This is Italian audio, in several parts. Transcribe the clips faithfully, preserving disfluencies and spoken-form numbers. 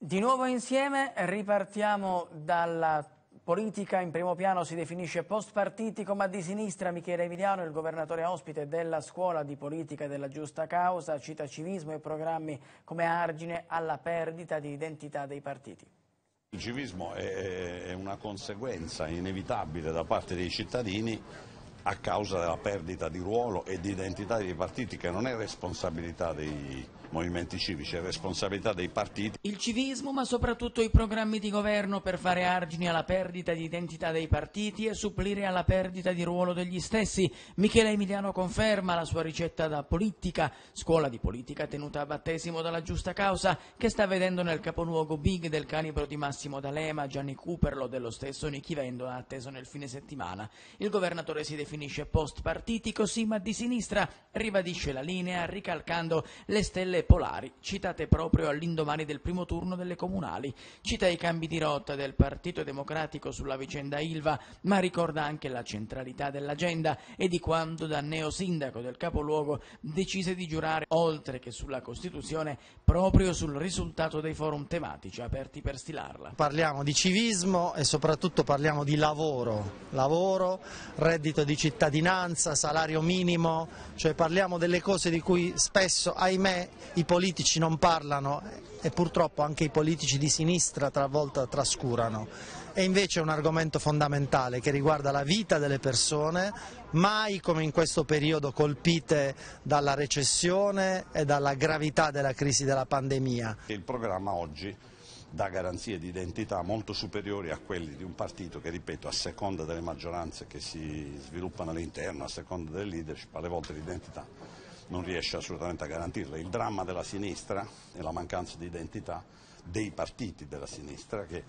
Di nuovo insieme ripartiamo dalla politica. In primo piano si definisce post-partitico, ma di sinistra. Michele Emiliano, il governatore ospite della Scuola di Politica della Giusta Causa, cita civismo e programmi come argine alla perdita di identità dei partiti. Il civismo è una conseguenza inevitabile da parte dei cittadini a causa della perdita di ruolo e di identità dei partiti, che non è responsabilità dei movimenti civici, è responsabilità dei partiti. Il civismo, ma soprattutto i programmi di governo per fare argini alla perdita di identità dei partiti e supplire alla perdita di ruolo degli stessi. Michele Emiliano conferma la sua ricetta da politica, scuola di politica tenuta a battesimo dalla Giusta Causa, che sta vedendo nel capoluogo big del calibro di Massimo D'Alema, Gianni Cuperlo, dello stesso Nichi Vendola, atteso nel fine settimana. Il governatore si definisce post-partitico, sì, ma di sinistra, ribadisce la linea ricalcando le stelle polari, citate proprio all'indomani del primo turno delle comunali. Cita i cambi di rotta del Partito Democratico sulla vicenda Ilva, ma ricorda anche la centralità dell'agenda e di quando da neosindaco del capoluogo decise di giurare, oltre che sulla Costituzione, proprio sul risultato dei forum tematici aperti per stilarla. Parliamo di civismo e soprattutto parliamo di lavoro, lavoro, reddito di cittadinanza, salario minimo, cioè parliamo delle cose di cui spesso, ahimè, i politici non parlano e purtroppo anche i politici di sinistra talvolta trascurano. E invece è un argomento fondamentale che riguarda la vita delle persone, mai come in questo periodo colpite dalla recessione e dalla gravità della crisi della pandemia. Il programma oggi dà garanzie di identità molto superiori a quelli di un partito che, ripeto, a seconda delle maggioranze che si sviluppano all'interno, a seconda delle leadership, alle volte l'identità non riesce assolutamente a garantirla. Il dramma della sinistra è la mancanza di identità dei partiti della sinistra, che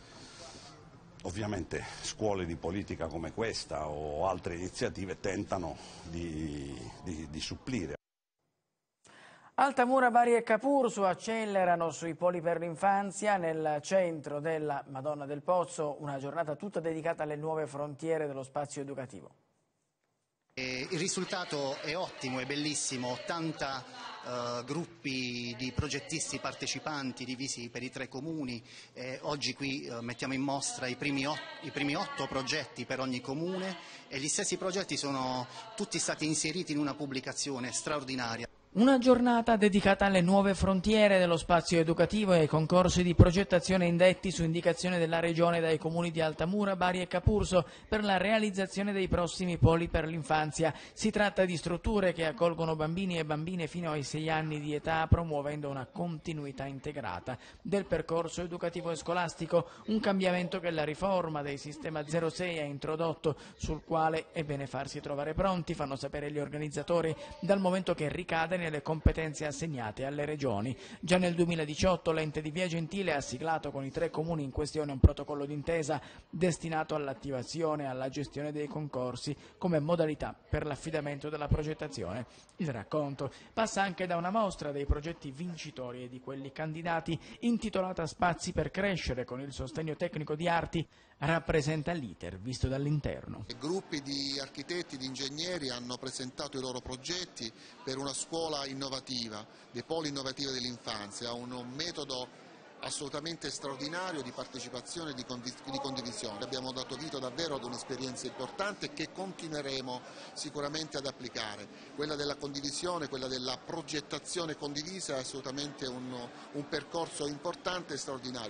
ovviamente scuole di politica come questa o altre iniziative tentano di, di, di supplire. Altamura, Bari e Capurso accelerano sui poli per l'infanzia. Nel centro della Madonna del Pozzo una giornata tutta dedicata alle nuove frontiere dello spazio educativo. Il risultato è ottimo, è bellissimo, ottanta uh, gruppi di progettisti partecipanti divisi per i tre comuni. Eh, oggi qui uh, mettiamo in mostra i primi, i primi otto progetti per ogni comune e gli stessi progetti sono tutti stati inseriti in una pubblicazione straordinaria. Una giornata dedicata alle nuove frontiere dello spazio educativo e ai concorsi di progettazione indetti su indicazione della Regione dai comuni di Altamura, Bari e Capurso per la realizzazione dei prossimi poli per l'infanzia. Si tratta di strutture che accolgono bambini e bambine fino ai sei anni di età, promuovendo una continuità integrata del percorso educativo e scolastico, un cambiamento che la riforma del sistema zero sei ha introdotto, sul quale è bene farsi trovare pronti, fanno sapere gli organizzatori, dal momento che ricade le competenze assegnate alle regioni. Già nel duemiladiciotto l'ente di Via Gentile ha siglato con i tre comuni in questione un protocollo d'intesa destinato all'attivazione e alla gestione dei concorsi come modalità per l'affidamento della progettazione. Il racconto passa anche da una mostra dei progetti vincitori e di quelli candidati intitolata Spazi per crescere, con il sostegno tecnico di Arti, rappresenta l'iter visto dall'interno. Gruppi di architetti, di ingegneri hanno presentato i loro progetti per una scuola innovativa, dei poli innovativi dell'infanzia, un, un metodo assolutamente straordinario di partecipazione e di, di condivisione. Abbiamo dato vita davvero ad un'esperienza importante che continueremo sicuramente ad applicare. Quella della condivisione, quella della progettazione condivisa è assolutamente un, un percorso importante e straordinario.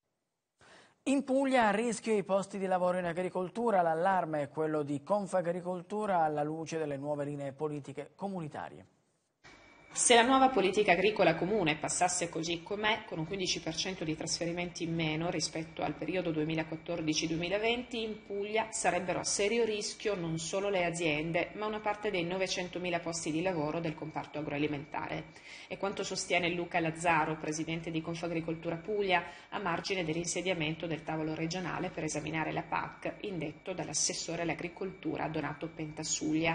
In Puglia a rischio i posti di lavoro in agricoltura, l'allarme è quello di Confagricoltura alla luce delle nuove linee politiche comunitarie. Se la nuova politica agricola comune passasse così com'è, con un quindici per cento di trasferimenti in meno rispetto al periodo duemilaquattordici duemilaventi, in Puglia sarebbero a serio rischio non solo le aziende, ma una parte dei novecentomila posti di lavoro del comparto agroalimentare. È quanto sostiene Luca Lazzaro, presidente di Confagricoltura Puglia, a margine dell'insediamento del tavolo regionale per esaminare la P A C, indetto dall'assessore all'agricoltura Donato Pentasuglia.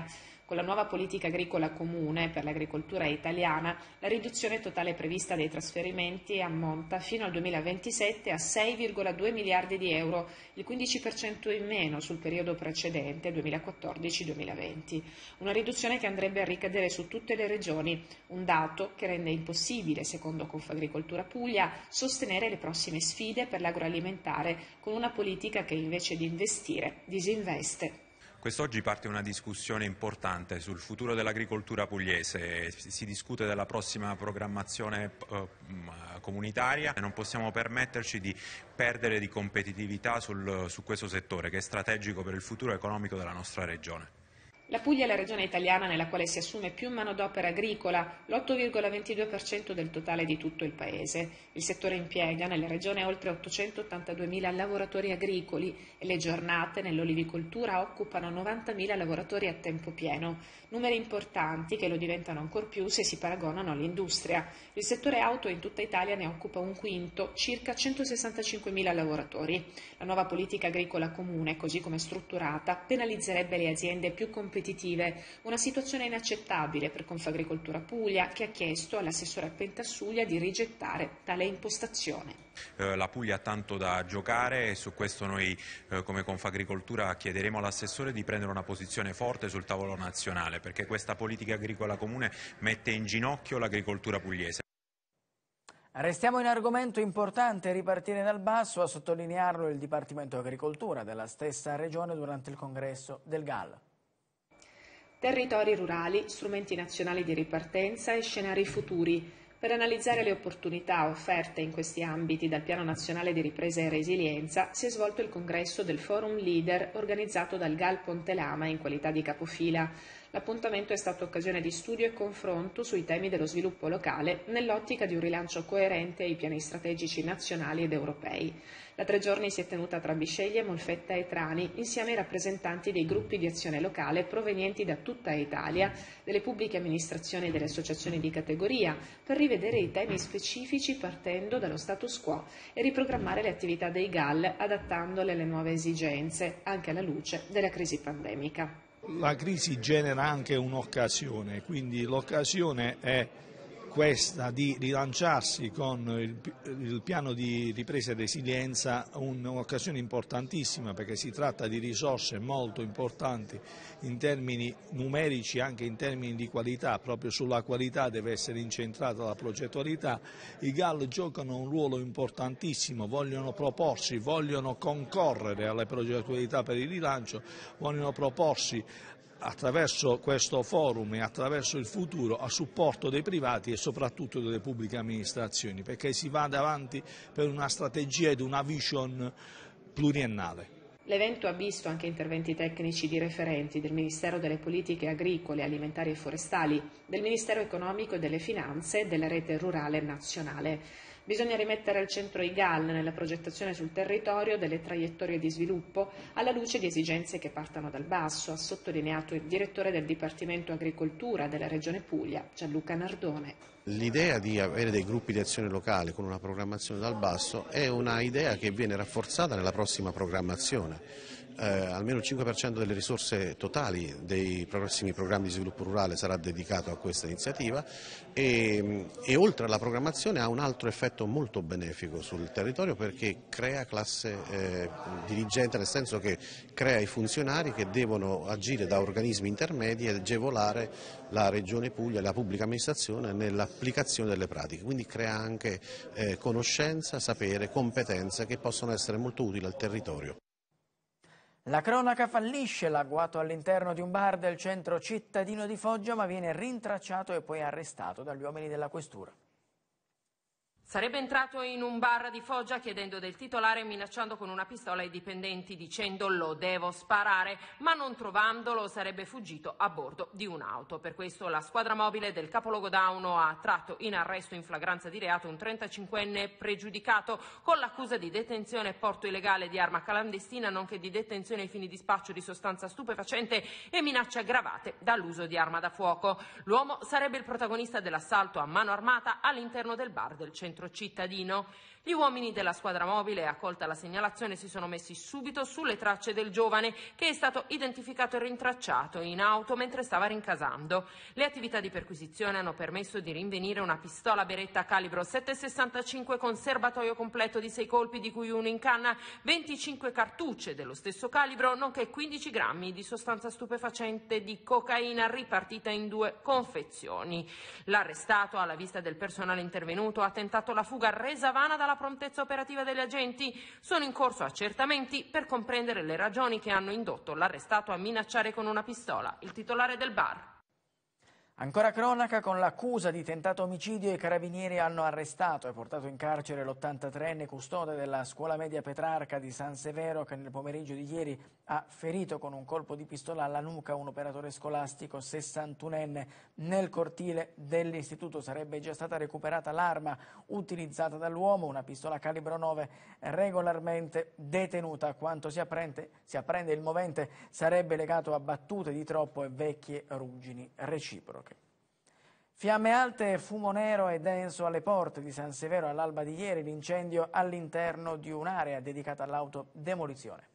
Con la nuova politica agricola comune per l'agricoltura italiana, la riduzione totale prevista dei trasferimenti ammonta fino al duemilaventisette a sei virgola due miliardi di euro, il quindici per cento in meno sul periodo precedente, duemilaquattordici duemilaventi. Una riduzione che andrebbe a ricadere su tutte le regioni, un dato che rende impossibile, secondo Confagricoltura Puglia, sostenere le prossime sfide per l'agroalimentare con una politica che invece di investire disinveste. Quest'oggi parte una discussione importante sul futuro dell'agricoltura pugliese, si discute della prossima programmazione eh, comunitaria e non possiamo permetterci di perdere di competitività sul, su questo settore che è strategico per il futuro economico della nostra regione. La Puglia è la regione italiana nella quale si assume più manodopera agricola, l'otto virgola ventidue per cento del totale di tutto il paese. Il settore impiega nella regione oltre ottocentottantaduemila lavoratori agricoli e le giornate nell'olivicoltura occupano novantamila lavoratori a tempo pieno. Numeri importanti che lo diventano ancor più se si paragonano all'industria. Il settore auto in tutta Italia ne occupa un quinto, circa centosessantacinquemila lavoratori. La nuova politica agricola comune, così come strutturata, penalizzerebbe le aziende più competitive. Una situazione inaccettabile per Confagricoltura Puglia, che ha chiesto all'assessore Pentasuglia di rigettare tale impostazione. Eh, la Puglia ha tanto da giocare e su questo noi eh, come Confagricoltura chiederemo all'assessore di prendere una posizione forte sul tavolo nazionale, perché questa politica agricola comune mette in ginocchio l'agricoltura pugliese. Restiamo in argomento importante, ripartire dal basso, a sottolinearlo il Dipartimento Agricoltura della stessa regione durante il congresso del G A L. Territori rurali, strumenti nazionali di ripartenza e scenari futuri. Per analizzare le opportunità offerte in questi ambiti dal Piano Nazionale di Ripresa e Resilienza si è svolto il congresso del Forum Leader organizzato dal G A L Ponte Lama in qualità di capofila. L'appuntamento è stato occasione di studio e confronto sui temi dello sviluppo locale nell'ottica di un rilancio coerente ai piani strategici nazionali ed europei. Da tre giorni si è tenuta tra Bisceglie, Molfetta e Trani, insieme ai rappresentanti dei gruppi di azione locale provenienti da tutta Italia, delle pubbliche amministrazioni e delle associazioni di categoria, per rivedere i temi specifici partendo dallo status quo e riprogrammare le attività dei G A L adattandole alle nuove esigenze, anche alla luce della crisi pandemica. La crisi genera anche un'occasione, quindi l'occasione è questa di rilanciarsi con il, il piano di ripresa e resilienza, un'occasione importantissima perché si tratta di risorse molto importanti in termini numerici e anche in termini di qualità, proprio sulla qualità deve essere incentrata la progettualità. I G A L giocano un ruolo importantissimo, vogliono proporsi, vogliono concorrere alle progettualità per il rilancio, vogliono proporsi attraverso questo forum e attraverso il futuro a supporto dei privati e soprattutto delle pubbliche amministrazioni, perché si va avanti per una strategia ed una vision pluriennale. L'evento ha visto anche interventi tecnici di referenti del Ministero delle Politiche Agricole, Alimentari e Forestali, del Ministero Economico e delle Finanze e della Rete Rurale Nazionale. Bisogna rimettere al centro i G A L nella progettazione sul territorio delle traiettorie di sviluppo alla luce di esigenze che partano dal basso, ha sottolineato il direttore del Dipartimento Agricoltura della Regione Puglia, Gianluca Nardone. L'idea di avere dei gruppi di azione locale con una programmazione dal basso è una idea che viene rafforzata nella prossima programmazione. Eh, almeno il cinque per cento delle risorse totali dei prossimi programmi di sviluppo rurale sarà dedicato a questa iniziativa e, e oltre alla programmazione ha un altro effetto molto benefico sul territorio perché crea classe eh, dirigente, nel senso che crea i funzionari che devono agire da organismi intermedi e agevolare la Regione Puglia e la pubblica amministrazione nell'applicazione delle pratiche, quindi crea anche eh, conoscenza, sapere, competenze che possono essere molto utili al territorio. La cronaca fallisce, l'agguato all'interno di un bar del centro cittadino di Foggia, ma viene rintracciato e poi arrestato dagli uomini della questura. Sarebbe entrato in un bar di Foggia chiedendo del titolare e minacciando con una pistola i dipendenti dicendo lo devo sparare, ma non trovandolo sarebbe fuggito a bordo di un'auto. Per questo la squadra mobile del capoluogo Dauno ha tratto in arresto in flagranza di reato un trentacinquenne pregiudicato con l'accusa di detenzione e porto illegale di arma clandestina nonché di detenzione ai fini di spaccio di sostanza stupefacente e minacce aggravate dall'uso di arma da fuoco. L'uomo sarebbe il protagonista dell'assalto a mano armata all'interno del bar del centro centro cittadino. Gli uomini della squadra mobile, accolta la segnalazione, si sono messi subito sulle tracce del giovane, che è stato identificato e rintracciato in auto mentre stava rincasando. Le attività di perquisizione hanno permesso di rinvenire una pistola Beretta calibro sette virgola sessantacinque con serbatoio completo di sei colpi, di cui uno in canna, venticinque cartucce dello stesso calibro, nonché quindici grammi di sostanza stupefacente di cocaina ripartita in due confezioni. L'arrestato, alla vista del personale intervenuto, ha tentato la fuga resa vana dalla prontezza operativa degli agenti. Sono in corso accertamenti per comprendere le ragioni che hanno indotto l'arrestato a minacciare con una pistola il titolare del bar. Ancora cronaca, con l'accusa di tentato omicidio i carabinieri hanno arrestato e portato in carcere l'ottantatreenne custode della scuola media Petrarca di San Severo, che nel pomeriggio di ieri ha ferito con un colpo di pistola alla nuca un operatore scolastico sessantunenne. Nel cortile dell'istituto sarebbe già stata recuperata l'arma utilizzata dall'uomo, una pistola calibro nove regolarmente detenuta. A quanto si apprende, si apprende il movente sarebbe legato a battute di troppo e vecchie ruggini reciproche. Fiamme alte e fumo nero e denso alle porte di San Severo all'alba di ieri, l'incendio all'interno di un'area dedicata all'autodemolizione.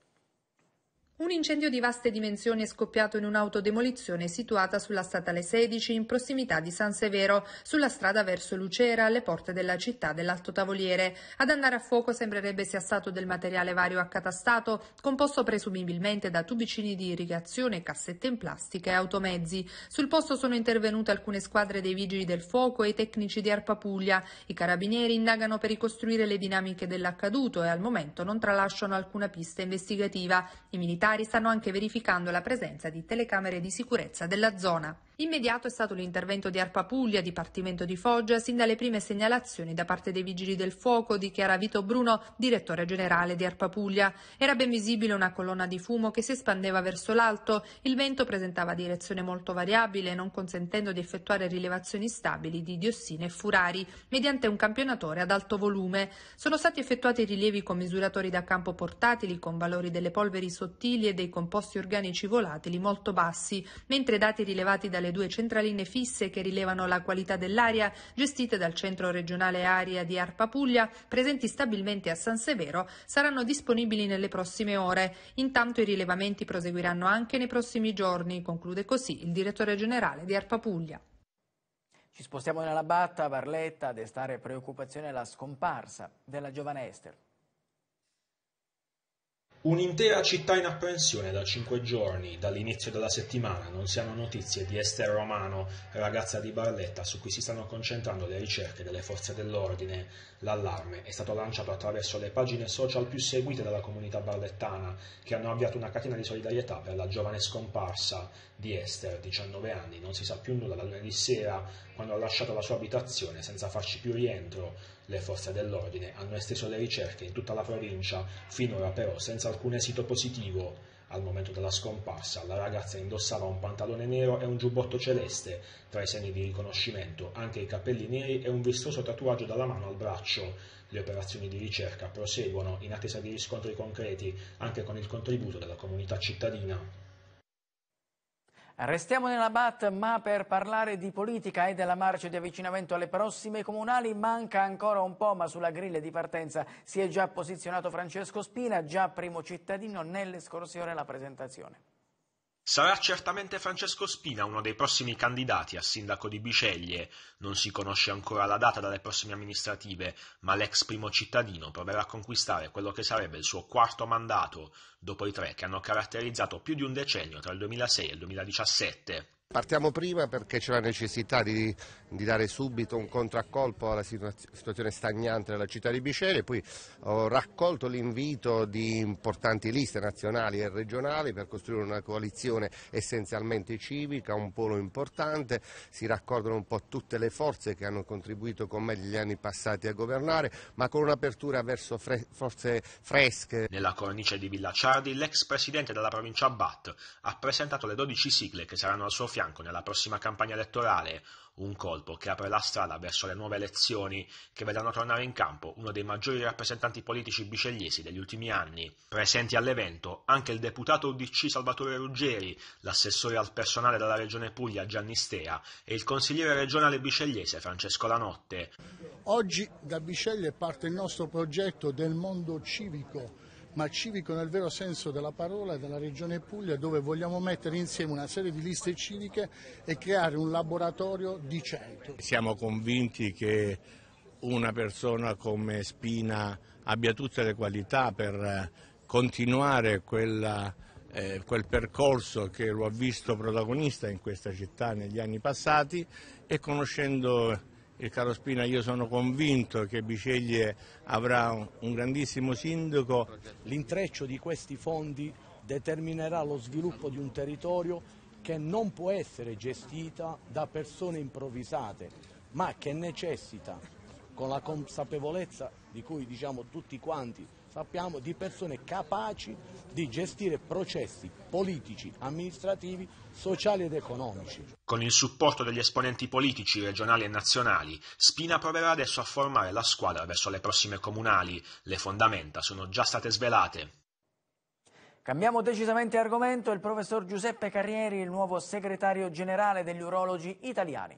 Un incendio di vaste dimensioni è scoppiato in un'autodemolizione situata sulla statale sedici in prossimità di San Severo, sulla strada verso Lucera, alle porte della città dell'Alto Tavoliere. Ad andare a fuoco sembrerebbe sia stato del materiale vario accatastato, composto presumibilmente da tubicini di irrigazione, cassette in plastica e automezzi. Sul posto sono intervenute alcune squadre dei vigili del fuoco e i tecnici di Arpa Puglia. I carabinieri indagano per ricostruire le dinamiche dell'accaduto e al momento non tralasciano alcuna pista investigativa. I militari stanno anche verificando la presenza di telecamere di sicurezza della zona. Immediato è stato l'intervento di Arpa Puglia, Dipartimento di Foggia, sin dalle prime segnalazioni da parte dei vigili del fuoco, dichiara Vito Bruno, direttore generale di Arpa Puglia. Era ben visibile una colonna di fumo che si espandeva verso l'alto. Il vento presentava direzione molto variabile, non consentendo di effettuare rilevazioni stabili di diossine e furari mediante un campionatore ad alto volume. Sono stati effettuati rilievi con misuratori da campo portatili con valori delle polveri sottili e dei composti organici volatili molto bassi, mentre dati rilevati dalle due centraline fisse che rilevano la qualità dell'aria, gestite dal Centro Regionale Aria di Arpa Puglia, presenti stabilmente a San Severo, saranno disponibili nelle prossime ore. Intanto i rilevamenti proseguiranno anche nei prossimi giorni, conclude così il direttore generale di Arpa Puglia. Ci spostiamo nella Batta, a Barletta, a destare preoccupazione la scomparsa della giovane Ester. Un'intera città in apprensione da cinque giorni. Dall'inizio della settimana non si hanno notizie di Ester Romano, ragazza di Barletta su cui si stanno concentrando le ricerche delle forze dell'ordine. L'allarme è stato lanciato attraverso le pagine social più seguite dalla comunità barlettana, che hanno avviato una catena di solidarietà per la giovane scomparsa di Ester, diciannove anni. Non si sa più nulla da lunedì sera, quando ha lasciato la sua abitazione senza farci più rientro. Le forze dell'ordine hanno esteso le ricerche in tutta la provincia, finora però senza alcun esito positivo. Al momento della scomparsa la ragazza indossava un pantalone nero e un giubbotto celeste, tra i segni di riconoscimento anche i capelli neri e un vistoso tatuaggio dalla mano al braccio. Le operazioni di ricerca proseguono in attesa di riscontri concreti, anche con il contributo della comunità cittadina. Restiamo nella B A T, ma per parlare di politica e della marcia di avvicinamento alle prossime comunali manca ancora un po', ma sulla griglia di partenza si è già posizionato Francesco Spina, già primo cittadino nell'escursione alla presentazione. Sarà certamente Francesco Spina uno dei prossimi candidati a sindaco di Biceglie. Non si conosce ancora la data delle prossime amministrative, ma l'ex primo cittadino proverà a conquistare quello che sarebbe il suo quarto mandato, dopo i tre che hanno caratterizzato più di un decennio tra il duemilasei e il duemiladiciassette. Partiamo prima perché c'è la necessità di, di dare subito un contraccolpo alla situazione stagnante della città di Biceglie, poi ho raccolto l'invito di importanti liste nazionali e regionali per costruire una coalizione essenzialmente civica, un polo importante, si raccordano un po' tutte le forze che hanno contribuito con me negli anni passati a governare, ma con un'apertura verso fre- forze fresche. Nella cornice di Villa Ciardi l'ex presidente della provincia B A T ha presentato le dodici sigle che saranno al suo fianco fianco nella prossima campagna elettorale. Un colpo che apre la strada verso le nuove elezioni che vedranno tornare in campo uno dei maggiori rappresentanti politici biscegliesi degli ultimi anni. Presenti all'evento anche il deputato U D C Salvatore Ruggeri, l'assessore al personale della Regione Puglia Gianni Stea e il consigliere regionale biscegliese Francesco Lanotte. Oggi da Bisceglie parte il nostro progetto del mondo civico, ma civico nel vero senso della parola, della Regione Puglia, dove vogliamo mettere insieme una serie di liste civiche e creare un laboratorio di centro. Siamo convinti che una persona come Spina abbia tutte le qualità per continuare quella, eh, quel percorso che lo ha visto protagonista in questa città negli anni passati, e conoscendo il caro Spina io sono convinto che Bisceglie avrà un grandissimo sindaco. L'intreccio di questi fondi determinerà lo sviluppo di un territorio che non può essere gestita da persone improvvisate, ma che necessita, con la consapevolezza di cui diciamo tutti quanti sappiamo, di persone capaci di gestire processi politici, amministrativi, sociali ed economici. Con il supporto degli esponenti politici regionali e nazionali, Spina proverà adesso a formare la squadra verso le prossime comunali. Le fondamenta sono già state svelate. Cambiamo decisamente argomento. Il professor Giuseppe Carrieri, il nuovo segretario generale degli urologi italiani.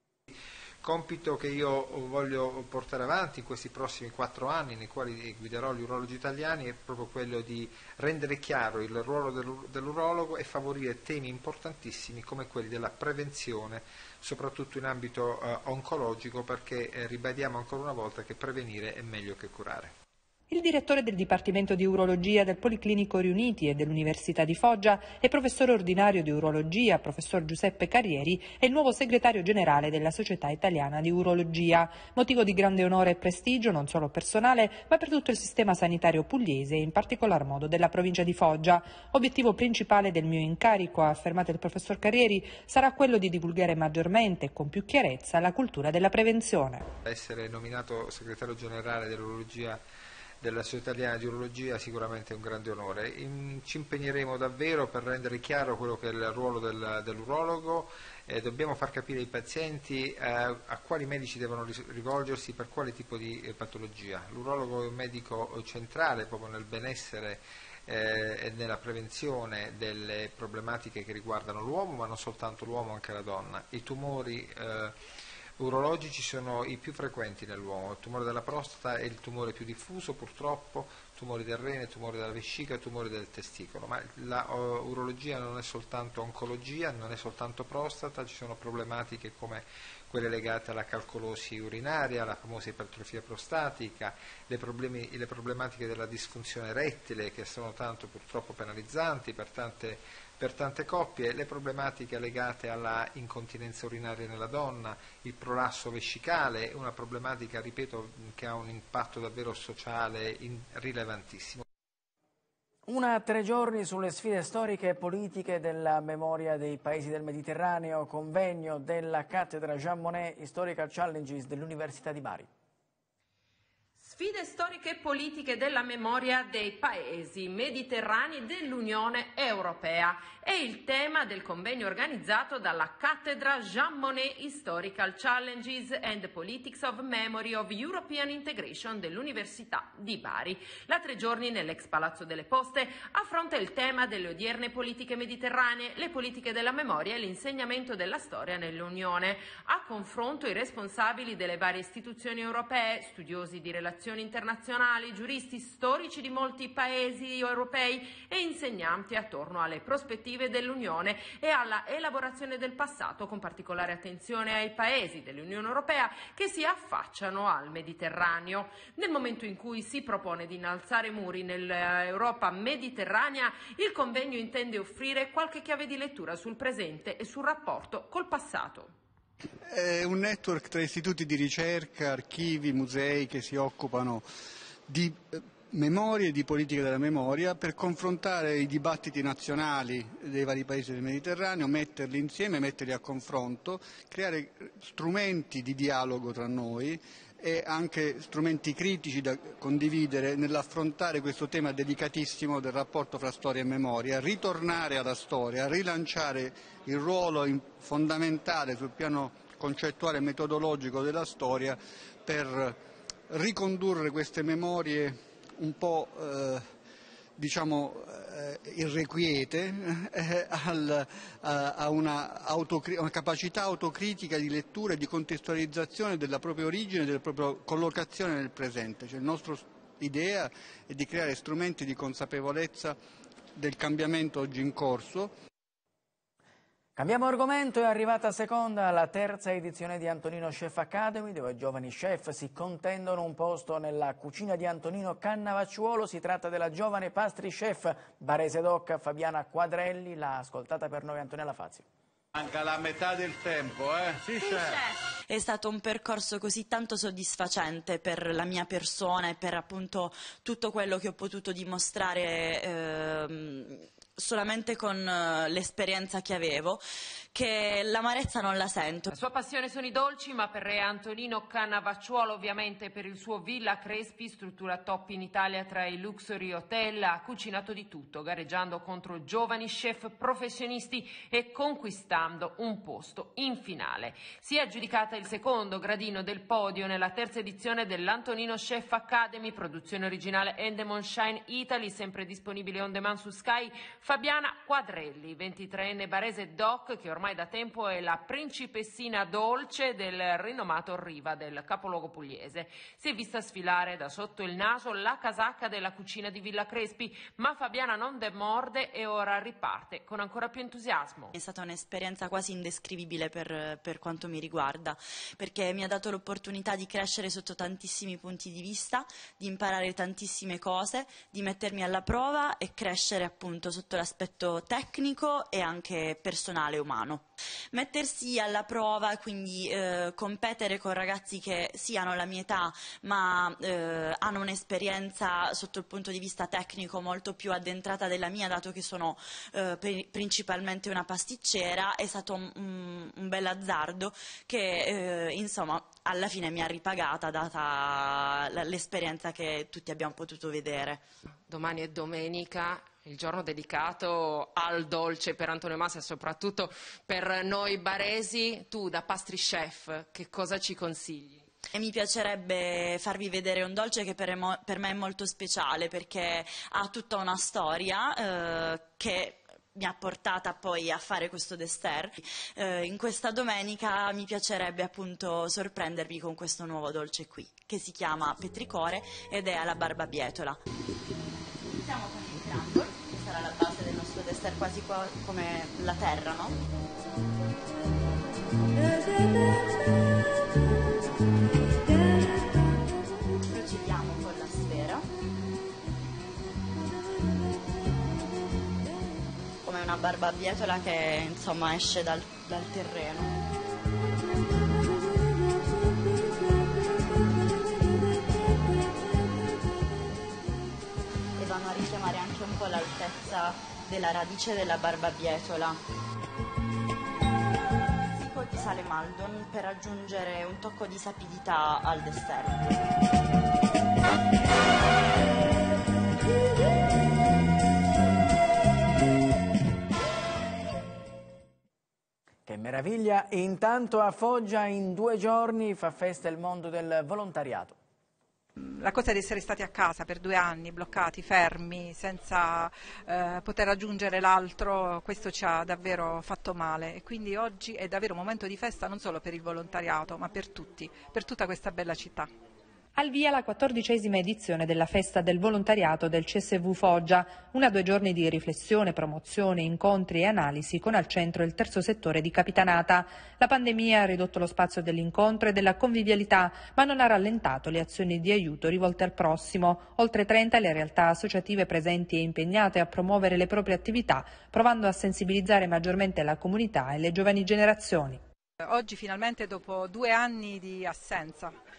Compito che io voglio portare avanti in questi prossimi quattro anni nei quali guiderò gli urologi italiani è proprio quello di rendere chiaro il ruolo dell'urologo e favorire temi importantissimi come quelli della prevenzione, soprattutto in ambito eh, oncologico, perché eh, ribadiamo ancora una volta che prevenire è meglio che curare. Il direttore del Dipartimento di Urologia del Policlinico Riuniti e dell'Università di Foggia e professore ordinario di urologia, professor Giuseppe Carrieri, è il nuovo segretario generale della Società Italiana di Urologia, motivo di grande onore e prestigio non solo personale, ma per tutto il sistema sanitario pugliese e in particolar modo della provincia di Foggia. Obiettivo principale del mio incarico, ha affermato il professor Carrieri, sarà quello di divulgare maggiormente e con più chiarezza la cultura della prevenzione. Essere nominato segretario generale dell'urologia della Società Italiana di Urologia sicuramente è un grande onore. In, ci impegneremo davvero per rendere chiaro quello che è il ruolo del, dell'urologo, eh, dobbiamo far capire ai pazienti eh, a quali medici devono rivolgersi per quale tipo di eh, patologia. L'urologo è un medico centrale proprio nel benessere eh, e nella prevenzione delle problematiche che riguardano l'uomo, ma non soltanto l'uomo, anche la donna. I tumori eh, urologici sono i più frequenti nell'uomo, il tumore della prostata è il tumore più diffuso purtroppo, tumori del rene, tumori della vescica, tumori del testicolo, ma la uh, urologia non è soltanto oncologia, non è soltanto prostata, ci sono problematiche come quelle legate alla calcolosi urinaria, alla famosa ipertrofia prostatica, le, problemi, le problematiche della disfunzione erettile che sono tanto purtroppo penalizzanti per tante Per tante coppie, le problematiche legate alla incontinenza urinaria nella donna, il prolasso vescicale, una problematica, ripeto, che ha un impatto davvero sociale rilevantissimo. Una tre giorni sulle sfide storiche e politiche della memoria dei paesi del Mediterraneo, convegno della cattedra Jean Monnet Historical Challenges dell'Università di Bari. Sfide storiche e politiche della memoria dei paesi mediterranei dell'Unione Europea è il tema del convegno organizzato dalla cattedra Jean Monnet Historical Challenges and the Politics of Memory of European Integration dell'Università di Bari. La tre giorni nell'ex Palazzo delle Poste affronta il tema delle odierne politiche mediterranee, le politiche della memoria e l'insegnamento della storia nell'Unione. A confronto i responsabili delle varie istituzioni europee, studiosi di relazioni internazionali, giuristi storici di molti paesi europei e insegnanti attorno alle prospettive dell'Unione e alla elaborazione del passato, con particolare attenzione ai paesi dell'Unione Europea che si affacciano al Mediterraneo. Nel momento in cui si propone di innalzare muri nell'Europa mediterranea, il convegno intende offrire qualche chiave di lettura sul presente e sul rapporto col passato. È un network tra istituti di ricerca, archivi, musei che si occupano di memoria e di politica della memoria per confrontare i dibattiti nazionali dei vari paesi del Mediterraneo, metterli insieme, metterli a confronto, creare strumenti di dialogo tra noi e anche strumenti critici da condividere nell'affrontare questo tema delicatissimo del rapporto fra storia e memoria, ritornare alla storia, rilanciare il ruolo fondamentale sul piano concettuale e metodologico della storia per ricondurre queste memorie un po' eh, diciamo eh, irrequiete eh, al, a, a una, una capacità autocritica di lettura e di contestualizzazione della propria origine e della propria collocazione nel presente. Cioè, la nostra idea è di creare strumenti di consapevolezza del cambiamento oggi in corso. Cambiamo argomento, è arrivata seconda la terza edizione di Antonino Chef Academy, dove giovani chef si contendono un posto nella cucina di Antonino Cannavacciuolo. Si tratta della giovane pastry chef barese doc Fabiana Quadrelli, l'ha ascoltata per noi Antonella Fazio. Manca la metà del tempo, eh? Sì, chef. È stato un percorso così tanto soddisfacente per la mia persona e per appunto tutto quello che ho potuto dimostrare ehm, solamente con uh, l'esperienza che avevo, che l'amarezza non la sento. La sua passione sono i dolci, ma per re Antonino Cannavacciuolo ovviamente per il suo Villa Crespi, struttura top in Italia tra i luxury hotel, ha cucinato di tutto, gareggiando contro giovani chef professionisti e conquistando un posto in finale. Si è aggiudicata il secondo gradino del podio nella terza edizione dell'Antonino Chef Academy, produzione originale Endemol Shine Italy, sempre disponibile on demand su Sky. Fabiana Quadrelli, ventitreenne barese doc, che ormai da tempo è la principessina dolce del rinomato Riva del capoluogo pugliese. Si è vista sfilare da sotto il naso la casacca della cucina di Villa Crespi, ma Fabiana non demorde e ora riparte con ancora più entusiasmo. È stata un'esperienza quasi indescrivibile per, per quanto mi riguarda, perché mi ha dato l'opportunità di crescere sotto tantissimi punti di vista, di imparare tantissime cose, di mettermi alla prova e crescere appunto sotto l'aspetto tecnico e anche personale umano. Mettersi alla prova, quindi eh, competere con ragazzi che siano la mia età ma eh, hanno un'esperienza sotto il punto di vista tecnico molto più addentrata della mia, dato che sono eh, principalmente una pasticcera, è stato un, un bel azzardo che eh, insomma alla fine mi ha ripagata, data l'esperienza che tutti abbiamo potuto vedere. Domani è domenica, il giorno dedicato al dolce per Antonio Massa e soprattutto per noi baresi. Tu da pastry chef che cosa ci consigli? E mi piacerebbe farvi vedere un dolce che per, per me è molto speciale, perché ha tutta una storia eh, che mi ha portata poi a fare questo dessert. Eh, in questa domenica mi piacerebbe appunto sorprendervi con questo nuovo dolce qui, che si chiama petricore ed è alla barbabietola. Iniziamo con il crumble, che sarà la base del nostro dessert, quasi qua come la terra, no? Procediamo con la sfera. Come una barbabietola che insomma esce dal, dal terreno. E vanno a richiamare anche un po' l'altezza della radice della barbabietola. Poi di sale Maldon per aggiungere un tocco di sapidità al dessert. Che meraviglia! E intanto a Foggia in due giorni fa festa il mondo del volontariato. La cosa di essere stati a casa per due anni, bloccati, fermi, senza eh, poter raggiungere l'altro, questo ci ha davvero fatto male, e quindi oggi è davvero un momento di festa non solo per il volontariato ma per tutti, per tutta questa bella città. Al via la quattordicesima edizione della Festa del Volontariato del C S V Foggia, una due giorni di riflessione, promozione, incontri e analisi con al centro il terzo settore di Capitanata. La pandemia ha ridotto lo spazio dell'incontro e della convivialità, ma non ha rallentato le azioni di aiuto rivolte al prossimo. Oltre trenta le realtà associative presenti e impegnate a promuovere le proprie attività, provando a sensibilizzare maggiormente la comunità e le giovani generazioni. Oggi finalmente, dopo due anni di assenza,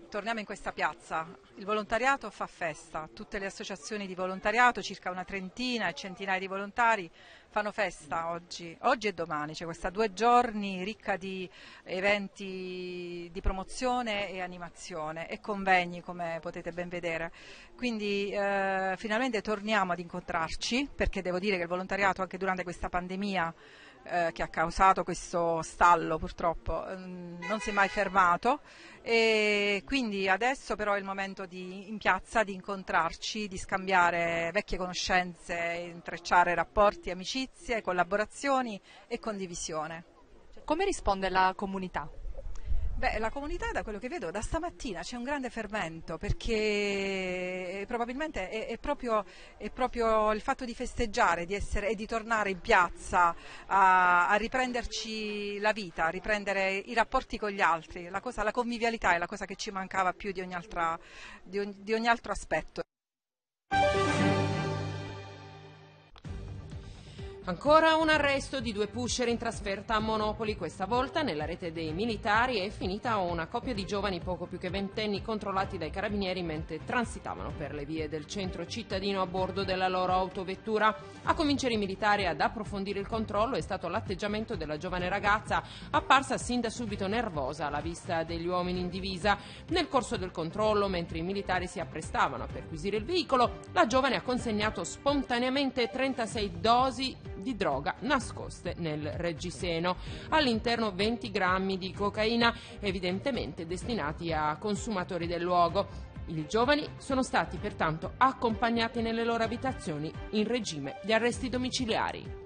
torniamo in questa piazza. Il volontariato fa festa, tutte le associazioni di volontariato, circa una trentina e centinaia di volontari, fanno festa oggi, oggi e domani. C'è questa due giorni ricca di eventi di promozione e animazione e convegni, come potete ben vedere. Quindi eh, finalmente torniamo ad incontrarci, perché devo dire che il volontariato anche durante questa pandemia eh, che ha causato questo stallo purtroppo ehm, non si è mai fermato, e quindi adesso però è il momento di, in piazza di incontrarci, di scambiare vecchie conoscenze, intrecciare rapporti, amicizie, collaborazioni e condivisione. Come risponde la comunità? Beh, la comunità, da quello che vedo, da stamattina c'è un grande fermento, perché probabilmente è, è, proprio, è proprio il fatto di festeggiare, di essere, e di tornare in piazza a, a riprenderci la vita, a riprendere i rapporti con gli altri. La, cosa, la convivialità è la cosa che ci mancava più di ogni, altra, di ogni, di ogni altro aspetto. Ancora un arresto di due pusher in trasferta a Monopoli, questa volta nella rete dei militari. È finita una coppia di giovani poco più che ventenni controllati dai carabinieri mentre transitavano per le vie del centro cittadino a bordo della loro autovettura. A convincere i militari ad approfondire il controllo è stato l'atteggiamento della giovane ragazza, apparsa sin da subito nervosa alla vista degli uomini in divisa. Nel corso del controllo, mentre i militari si apprestavano a perquisire il veicolo, la giovane ha consegnato spontaneamente trentasei dosi di droga nascoste nel reggiseno, all'interno venti grammi di cocaina, evidentemente destinati a consumatori del luogo. I giovani sono stati pertanto accompagnati nelle loro abitazioni in regime di arresti domiciliari.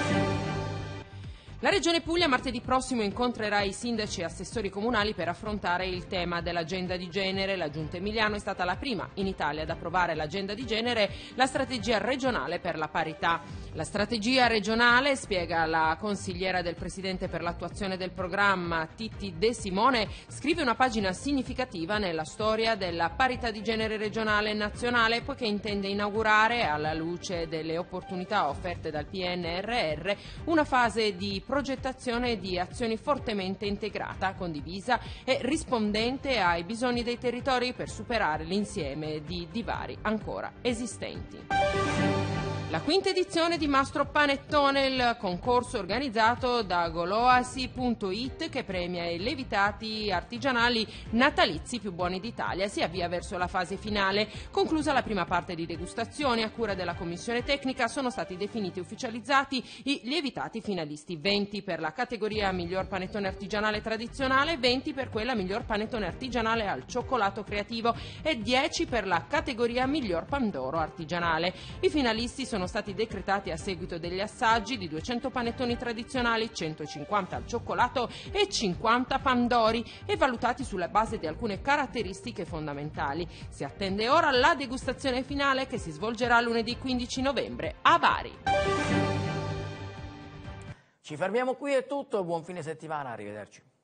La Regione Puglia martedì prossimo incontrerà i sindaci e assessori comunali per affrontare il tema dell'agenda di genere. La Giunta Emiliano è stata la prima in Italia ad approvare l'agenda di genere, la strategia regionale per la parità. La strategia regionale, spiega la consigliera del Presidente per l'attuazione del programma Titti De Simone, scrive una pagina significativa nella storia della parità di genere regionale e nazionale, poiché intende inaugurare, alla luce delle opportunità offerte dal P N R R, una fase di progettazione di azioni fortemente integrata, condivisa e rispondente ai bisogni dei territori per superare l'insieme di divari ancora esistenti. La quinta edizione di Mastro Panettone, il concorso organizzato da Goloasi punto it che premia i lievitati artigianali natalizi più buoni d'Italia, si avvia verso la fase finale. Conclusa la prima parte di degustazioni a cura della commissione tecnica, sono stati definiti e ufficializzati i lievitati finalisti: venti per la categoria miglior panettone artigianale tradizionale, venti per quella miglior panettone artigianale al cioccolato creativo e dieci per la categoria miglior pandoro artigianale. I finalisti sono sono stati decretati a seguito degli assaggi di duecento panettoni tradizionali, centocinquanta al cioccolato e cinquanta pandori, e valutati sulla base di alcune caratteristiche fondamentali. Si attende ora la degustazione finale, che si svolgerà lunedì quindici novembre a Bari. Ci fermiamo qui, è tutto, buon fine settimana, arrivederci.